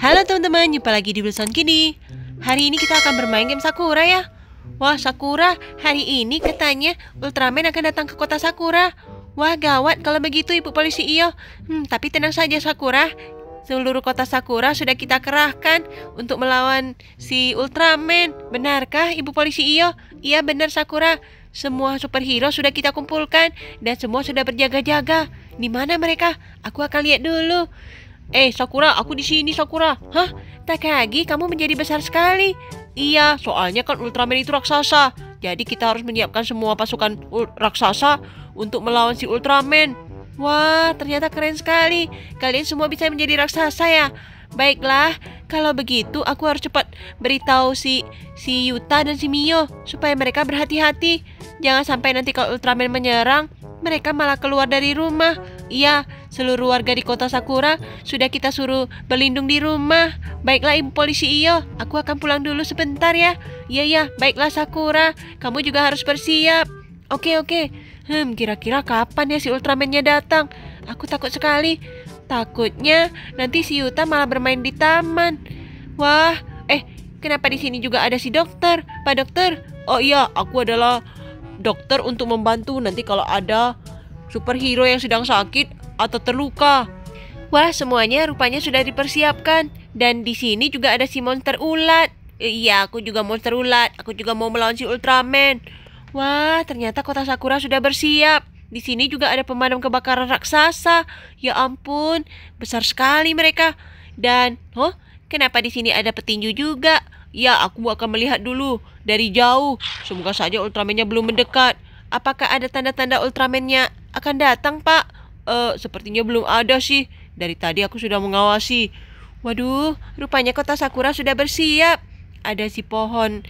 Halo teman-teman, jumpa lagi di Wilson Kini. Hari ini kita akan bermain game Sakura ya. Wah Sakura, hari ini katanya Ultraman akan datang ke kota Sakura. Wah gawat kalau begitu Ibu Polisi Iyo. Tapi tenang saja Sakura. Seluruh kota Sakura sudah kita kerahkan untuk melawan si Ultraman. Benarkah Ibu Polisi Iyo? Iya benar Sakura. Semua superhero sudah kita kumpulkan dan semua sudah berjaga-jaga. Di mana mereka? Aku akan lihat dulu. Sakura, aku di sini Sakura. Hah? Takagi, kamu menjadi besar sekali. Iya, soalnya kan Ultraman itu raksasa. Jadi kita harus menyiapkan semua pasukan raksasa untuk melawan si Ultraman. Wah, ternyata keren sekali. Kalian semua bisa menjadi raksasa ya. Baiklah, kalau begitu aku harus cepat beritahu si Yuta dan si Mio supaya mereka berhati-hati. Jangan sampai nanti kalau Ultraman menyerang, mereka malah keluar dari rumah. Iya, seluruh warga di kota Sakura sudah kita suruh berlindung di rumah. Baiklah Ibu Polisi Iyo, aku akan pulang dulu sebentar ya. Iya, baiklah Sakura, kamu juga harus bersiap. Oke. Kira-kira kapan ya si Ultraman-nya datang? Aku takut sekali. Takutnya nanti si Yuta malah bermain di taman. Wah, kenapa di sini juga ada si dokter? Pak Dokter? Oh iya, aku adalah dokter untuk membantu nanti kalau ada superhero yang sedang sakit atau terluka. Wah, semuanya rupanya sudah dipersiapkan. Dan di sini juga ada si monster ulat. Iya, aku juga monster ulat. Aku juga mau melawan si Ultraman. Wah, ternyata kota Sakura sudah bersiap. Di sini juga ada pemadam kebakaran raksasa. Ya ampun, besar sekali mereka. Dan, kenapa di sini ada petinju juga? Ya, aku akan melihat dulu dari jauh. Semoga saja Ultraman-nya belum mendekat. Apakah ada tanda-tanda Ultraman-nya akan datang, Pak? Sepertinya belum ada sih. Dari tadi aku sudah mengawasi. Waduh, rupanya kota Sakura sudah bersiap. Ada si pohon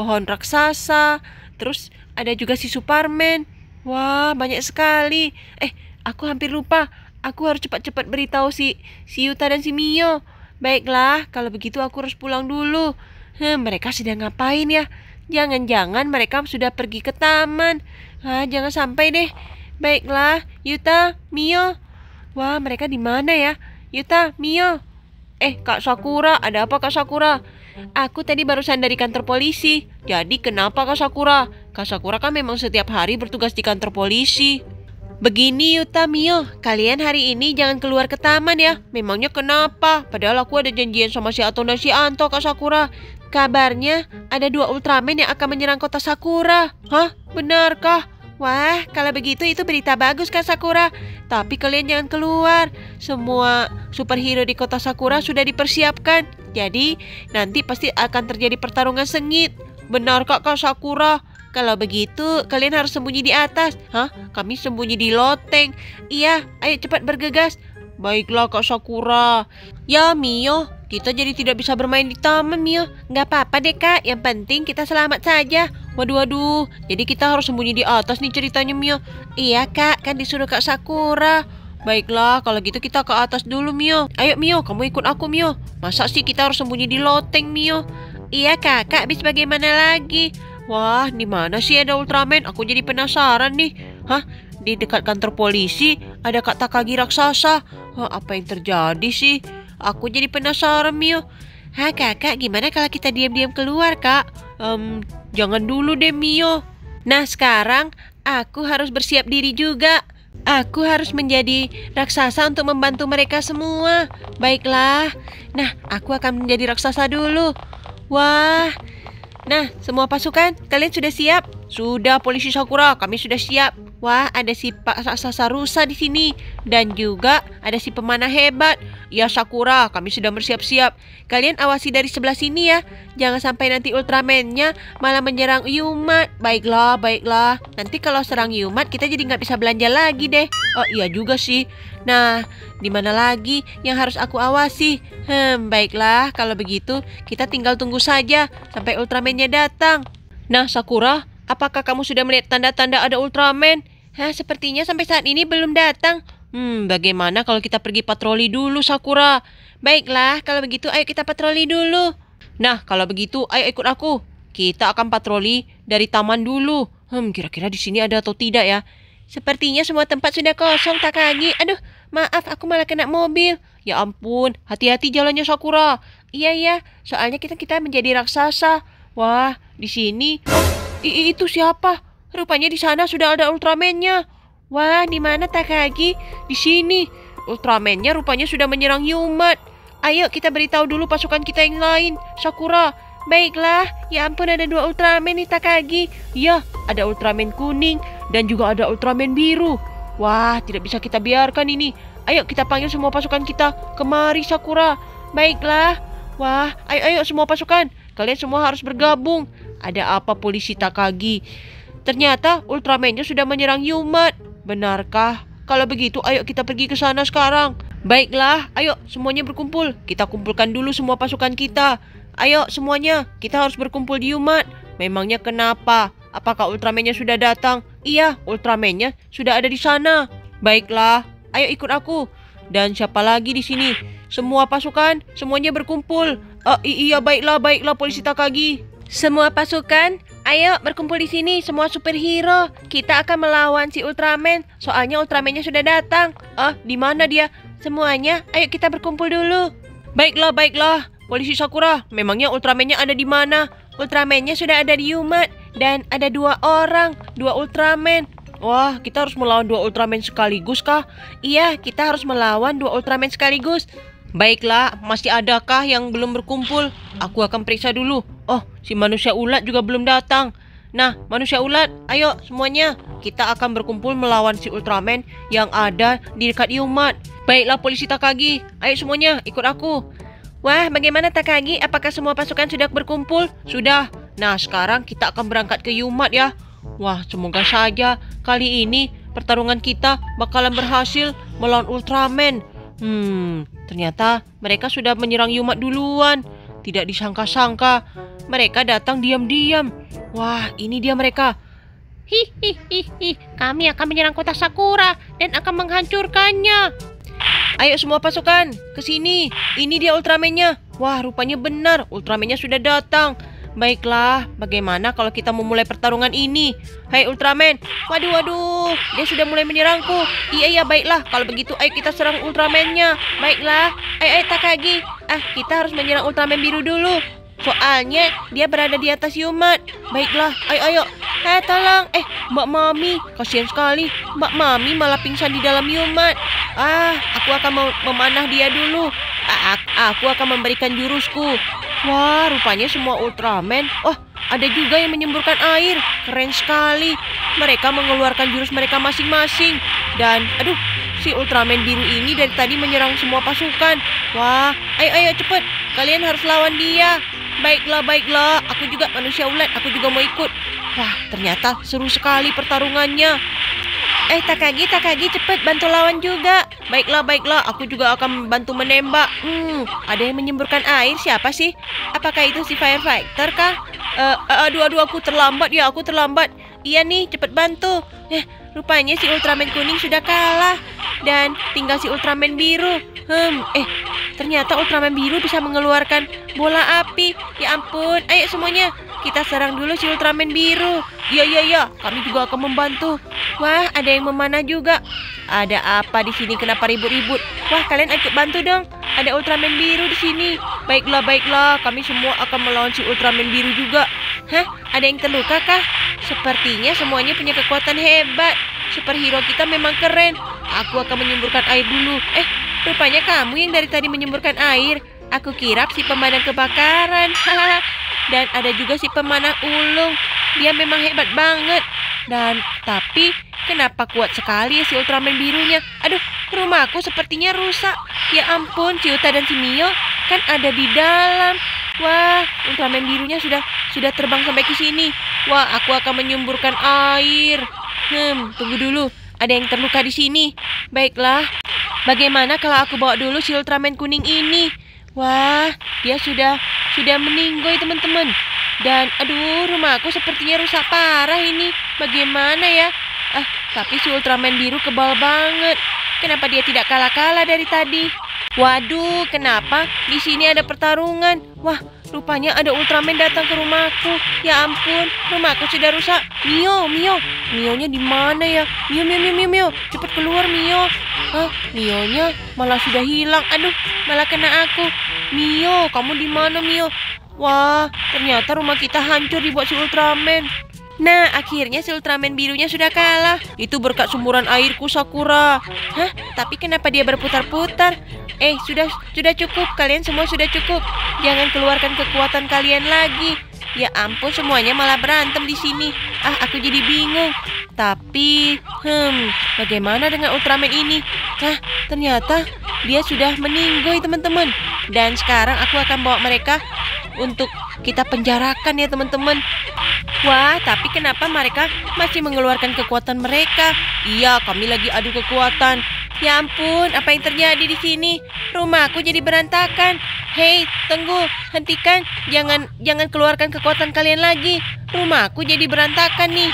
raksasa. Terus ada juga si Superman. Wah, banyak sekali. Aku hampir lupa. Aku harus cepat-cepat beritahu si Yuta dan si Mio. Baiklah, kalau begitu aku harus pulang dulu. Mereka sedang ngapain ya? Jangan-jangan mereka sudah pergi ke taman. Jangan sampai deh. Baiklah, Yuta, Mio. Wah, mereka di mana ya? Yuta, Mio. Kak Sakura, ada apa Kak Sakura? Aku tadi barusan dari kantor polisi. Jadi kenapa Kak Sakura? Kak Sakura kan memang setiap hari bertugas di kantor polisi. Begini Yuta, Mio, kalian hari ini jangan keluar ke taman ya. Memangnya kenapa? Padahal aku ada janjian sama si Ato dan si Anto Kak Sakura. Kabarnya ada 2 Ultraman yang akan menyerang kota Sakura. Hah? Benarkah? Wah, kalau begitu itu berita bagus Kak Sakura. Tapi kalian jangan keluar. Semua superhero di kota Sakura sudah dipersiapkan. Jadi nanti pasti akan terjadi pertarungan sengit. Benarkah Kak Sakura? Kalau begitu kalian harus sembunyi di atas. Hah? Kami sembunyi di loteng. Iya, ayo cepat bergegas. Baiklah Kak Sakura. Ya Mio, kita jadi tidak bisa bermain di taman Mio. Nggak apa-apa deh Kak, yang penting kita selamat saja. Waduh, jadi kita harus sembunyi di atas nih ceritanya Mio. Iya Kak, kan disuruh Kak Sakura. Baiklah, kalau gitu kita ke atas dulu Mio. Ayo Mio, kamu ikut aku Mio. Masa sih kita harus sembunyi di loteng Mio? Iya Kakak, habis bagaimana lagi? Wah, di mana sih ada Ultraman? Aku jadi penasaran nih. Hah? Di dekat kantor polisi ada Kak Takagi raksasa. Apa yang terjadi sih? Aku jadi penasaran Mio. Kakak, gimana kalau kita diam-diam keluar Kak? Jangan dulu deh Mio. Nah sekarang aku harus bersiap diri juga. Aku harus menjadi raksasa untuk membantu mereka semua. Baiklah. Nah, aku akan menjadi raksasa dulu. Wah. Nah, semua pasukan, kalian sudah siap? Sudah, Polisi Sakura, kami sudah siap. Wah, ada si Pak Raksasa Rusa di sini dan juga ada si pemanah hebat. Ya Sakura, kami sudah bersiap-siap. Kalian awasi dari sebelah sini ya. Jangan sampai nanti Ultraman-nya malah menyerang Yumat. Baiklah. Nanti kalau serang Yumat kita jadi nggak bisa belanja lagi deh. Oh iya juga sih. Nah, di mana lagi yang harus aku awasi? Baiklah, kalau begitu kita tinggal tunggu saja sampai Ultraman-nya datang. Nah, Sakura, apakah kamu sudah melihat tanda-tanda ada Ultraman? Sepertinya sampai saat ini belum datang. Bagaimana kalau kita pergi patroli dulu, Sakura? Baiklah, kalau begitu ayo kita patroli dulu. Nah, kalau begitu ayo ikut aku. Kita akan patroli dari taman dulu. Kira-kira di sini ada atau tidak ya? Sepertinya semua tempat sudah kosong, Takagi. Aduh, maaf, aku malah kena mobil. Ya ampun, hati-hati jalannya Sakura. Iya, soalnya kita menjadi raksasa. Wah, di sini. Itu siapa? Rupanya di sana sudah ada Ultraman-nya. Wah, di mana Takagi? Di sini. Ultraman-nya rupanya sudah menyerang Yumat. Ayo kita beritahu dulu pasukan kita yang lain. Sakura. Baiklah, ya ampun ada 2 Ultraman nih Takagi. Ya, ada Ultraman kuning dan juga ada Ultraman biru. Wah, tidak bisa kita biarkan ini. Ayo kita panggil semua pasukan kita. Kemari Sakura. Baiklah. Wah, ayo semua pasukan. Kalian semua harus bergabung. Ada apa polisi Takagi? Ternyata Ultraman-nya sudah menyerang Yumat. Benarkah? Kalau begitu ayo kita pergi ke sana sekarang. Baiklah, ayo semuanya berkumpul. Kita kumpulkan dulu semua pasukan kita. Ayo semuanya, kita harus berkumpul di Yumat. Memangnya kenapa? Apakah Ultraman-nya sudah datang? Iya, Ultraman-nya sudah ada di sana. Baiklah, ayo ikut aku. Dan siapa lagi di sini? Semua pasukan, semuanya berkumpul. Iya, baiklah polisi Takagi. Semua pasukan, ayo berkumpul di sini, semua superhero. Kita akan melawan si Ultraman. Soalnya Ultraman-nya sudah datang. Di mana dia? Semuanya, ayo kita berkumpul dulu. Baiklah. Polisi Sakura, memangnya Ultraman-nya ada di mana? Ultraman-nya sudah ada di Yumat dan ada 2 orang, 2 Ultraman. Wah, kita harus melawan 2 Ultraman sekaligus kah? Iya, kita harus melawan 2 Ultraman sekaligus. Baiklah, masih adakah yang belum berkumpul? Aku akan periksa dulu. Oh, si manusia ulat juga belum datang. Nah, manusia ulat, ayo semuanya. Kita akan berkumpul melawan si Ultraman yang ada di dekat Yumat. Baiklah polisi Takagi, ayo semuanya ikut aku. Wah, bagaimana Takagi? Apakah semua pasukan sudah berkumpul? Sudah. Nah, sekarang kita akan berangkat ke Yumat ya. Wah, semoga saja kali ini pertarungan kita bakalan berhasil melawan Ultraman. Ternyata mereka sudah menyerang Yumat duluan. Tidak disangka-sangka. Mereka datang diam-diam. Wah, ini dia mereka. Kami akan menyerang kota Sakura dan akan menghancurkannya. Ayo semua pasukan, ke sini. Ini dia Ultraman-nya. Wah, rupanya benar, Ultraman-nya sudah datang. Baiklah, bagaimana kalau kita memulai pertarungan ini? Hai Ultraman. Waduh, dia sudah mulai menyerangku. Iya, baiklah. Kalau begitu, ayo kita serang Ultraman-nya. Baiklah, ayo Takagi. Kita harus menyerang Ultraman biru dulu. Soalnya dia berada di atas Yumat. Baiklah, ayo. Tolong. Mbak Mami, kasihan sekali. Mbak Mami malah pingsan di dalam Yumat. Aku akan memanah dia dulu. Aku akan memberikan jurusku. Wah, rupanya semua Ultraman. Ada juga yang menyemburkan air. Keren sekali. Mereka mengeluarkan jurus mereka masing-masing. Dan, si Ultraman biru ini dari tadi menyerang semua pasukan. Wah, ayo cepet. Kalian harus lawan dia. Baiklah. Aku juga manusia ulat. Aku juga mau ikut. Wah, ternyata seru sekali pertarungannya. Takagi, cepet bantu lawan juga. Baiklah. Aku juga akan bantu menembak. Ada yang menyemburkan air. Siapa sih? Apakah itu si firefighter kah? Aduh, aku terlambat. Iya nih, cepet bantu. Rupanya si Ultraman kuning sudah kalah. Dan tinggal si Ultraman biru. Ternyata Ultraman biru bisa mengeluarkan bola api. Ya ampun, ayo semuanya. Kita serang dulu si Ultraman biru. Iya, kami juga akan membantu. Wah, ada yang memanah juga. Ada apa di sini? Kenapa ribut-ribut? Wah, kalian ikut bantu dong. Ada Ultraman biru di sini. Baiklah. Kami semua akan melawan si Ultraman biru juga. Ada yang terluka kah? Sepertinya semuanya punya kekuatan hebat. Superhero kita memang keren. Aku akan menyemburkan air dulu. Rupanya kamu yang dari tadi menyemburkan air. Aku kira si pemadam kebakaran. Dan ada juga si pemanah ulung. Dia memang hebat banget. Dan tapi kenapa kuat sekali ya si Ultraman birunya? Rumahku sepertinya rusak. Ya ampun, Ciuta dan si Mio kan ada di dalam. Wah, Ultraman birunya sudah terbang sampai ke sini. Wah, aku akan menyemburkan air. Tunggu dulu. Ada yang terluka di sini. Baiklah. Bagaimana kalau aku bawa dulu si Ultraman kuning ini? Wah, dia sudah meninggoy teman-teman. Dan rumahku sepertinya rusak parah ini. Bagaimana ya? Tapi si Ultraman biru kebal banget. Kenapa dia tidak kalah-kalah dari tadi? Waduh, kenapa di sini ada pertarungan? Wah, rupanya ada Ultraman datang ke rumahku. Ya ampun, rumahku sudah rusak. Mionya di mana ya? Mio, cepat keluar Mio. Hah, Mionya malah sudah hilang. Aduh, malah kena aku. Mio, kamu di mana Mio? Wah, ternyata rumah kita hancur dibuat si Ultraman. Nah, akhirnya si Ultraman birunya sudah kalah. Itu berkat sumuran airku, Sakura. Hah? Tapi kenapa dia berputar-putar? Sudah cukup. Kalian semua sudah cukup. Jangan keluarkan kekuatan kalian lagi. Ya ampun, semuanya malah berantem di sini. Aku jadi bingung. Tapi, bagaimana dengan Ultraman ini? Ternyata dia sudah meninggoy, teman-teman. Dan sekarang aku akan bawa mereka untuk kita penjarakan ya, teman-teman. Wah, tapi kenapa mereka masih mengeluarkan kekuatan mereka? Iya, kami lagi adu kekuatan. Ya ampun, apa yang terjadi di sini? Rumahku jadi berantakan. Hei, tunggu, hentikan. Jangan keluarkan kekuatan kalian lagi. Rumahku jadi berantakan nih.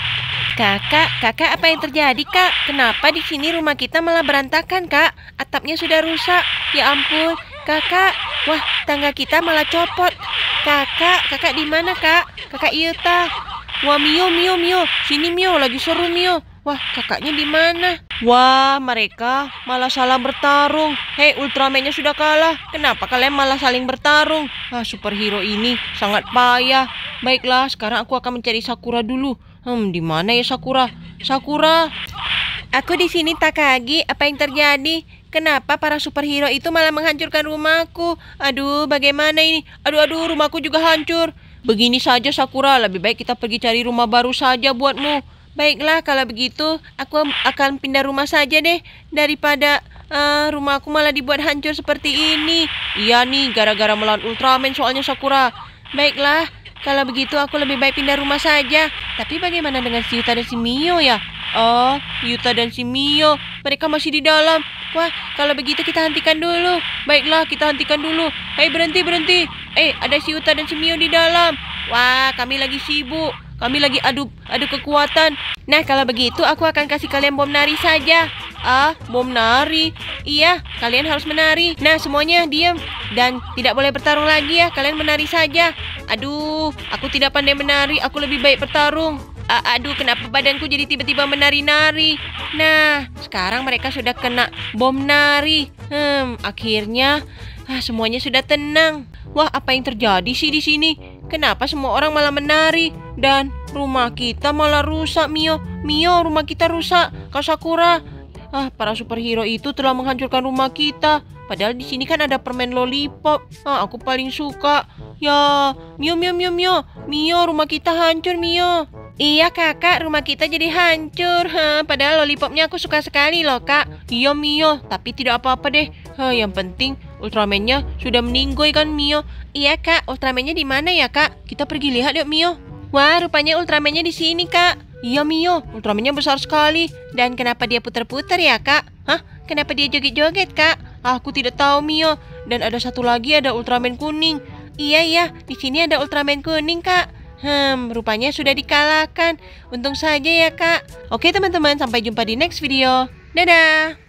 Kakak, apa yang terjadi, Kak? Kenapa di sini rumah kita malah berantakan, Kak? Atapnya sudah rusak. Ya ampun, Kakak. Wah, tangga kita malah copot. Kakak di mana, Kak? Kakak Yuta. Wah, Mio. Sini Mio, lagi seru Mio. Wah, kakaknya di mana? Wah, mereka malah salah bertarung. Hei, Ultraman-nya sudah kalah. Kenapa kalian malah saling bertarung? Superhero ini sangat payah. Baiklah, sekarang aku akan mencari Sakura dulu. Di mana ya Sakura? Sakura. Aku di sini, Takagi. Apa yang terjadi? Kenapa para superhero itu malah menghancurkan rumahku? Aduh, bagaimana ini? Aduh, rumahku juga hancur. Begini saja Sakura, lebih baik kita pergi cari rumah baru saja buatmu. Baiklah, kalau begitu aku akan pindah rumah saja deh. Daripada rumahku malah dibuat hancur seperti ini. Iya nih, gara-gara melawan Ultraman soalnya Sakura. Baiklah, kalau begitu aku lebih baik pindah rumah saja. Tapi bagaimana dengan si Yuta dan si Mio ya? Oh, Yuta dan si Mio, mereka masih di dalam. Wah, kalau begitu kita hentikan dulu. Baiklah, kita hentikan dulu. Hei, berhenti. Ada si Yuta dan si Mio di dalam. Wah, kami lagi sibuk. Kami lagi adu kekuatan. Nah, kalau begitu aku akan kasih kalian bom nari saja. Bom nari? Iya, kalian harus menari. Nah, semuanya diam. Dan tidak boleh bertarung lagi ya. Kalian menari saja. Aduh, aku tidak pandai menari. Aku lebih baik bertarung. Aduh, kenapa badanku jadi tiba-tiba menari-nari? Nah, sekarang mereka sudah kena bom nari. Akhirnya semuanya sudah tenang. Wah, apa yang terjadi sih di sini? Kenapa semua orang malah menari? Dan rumah kita malah rusak, Mio, rumah kita rusak. Kak Sakura. Para superhero itu telah menghancurkan rumah kita. Padahal di sini kan ada permen lollipop. Aku paling suka. Ya, Mio, rumah kita hancur, Mio. Iya kakak, rumah kita jadi hancur. Padahal lollipopnya aku suka sekali loh kak. Iya Mio, tapi tidak apa-apa deh. Yang penting Ultraman-nya sudah meninggoy kan Mio. Iya kak, Ultraman-nya di mana ya kak? Kita pergi lihat yuk Mio. Wah, rupanya Ultraman-nya di sini kak. Iya Mio, Ultraman-nya besar sekali. Dan kenapa dia putar-putar ya kak? Kenapa dia joget-joget kak? Aku tidak tahu Mio. Dan ada satu lagi, ada Ultraman kuning. Iya, di sini ada Ultraman kuning kak. Rupanya sudah dikalahkan. Untung saja ya kak. Oke teman-teman, sampai jumpa di next video. Dadah.